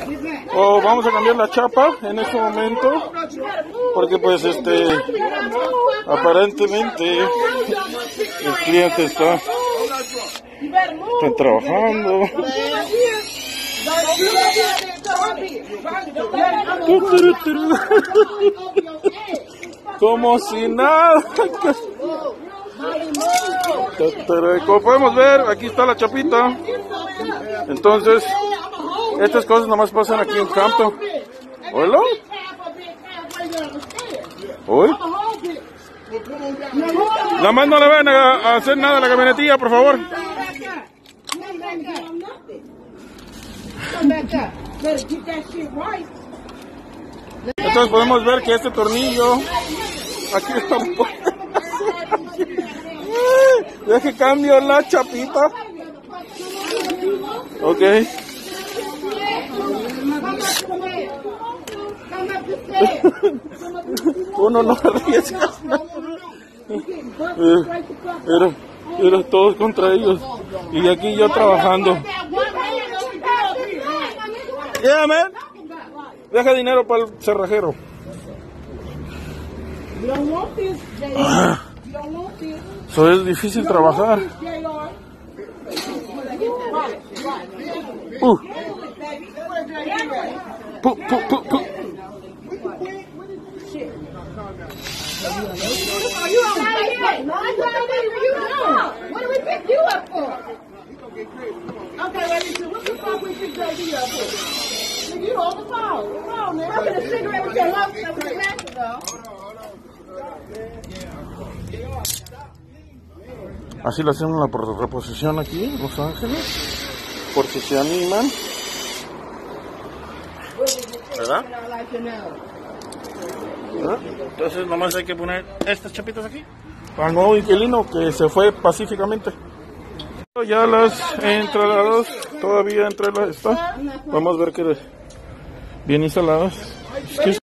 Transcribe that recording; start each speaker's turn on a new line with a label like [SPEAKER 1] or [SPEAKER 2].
[SPEAKER 1] vamos a cambiar la chapa en este momento, porque pues aparentemente el cliente está trabajando. Como si nada. Como podemos ver, aquí está la chapita. Entonces, estas cosas nomás pasan aquí en Campton. ¿Hola? ¿Hoy? Nada más no le van a hacer nada a la camionetilla, por favor. Entonces podemos ver que este tornillo aquí está un poco. Deje cambio la chapita. Ok. Uno no arriesga. Era todos contra ellos. Y aquí yo trabajando. Yeah, man. Deja dinero para el cerrajero. Eso es difícil trabajar. Así lo hacemos la reposición aquí en Los Ángeles, por si se animan, ¿verdad? Entonces nomás hay que poner estas chapitas aquí para el nuevo inquilino que se fue pacíficamente. Ya las entradas todavía entre las está. Vamos a ver que bien instaladas.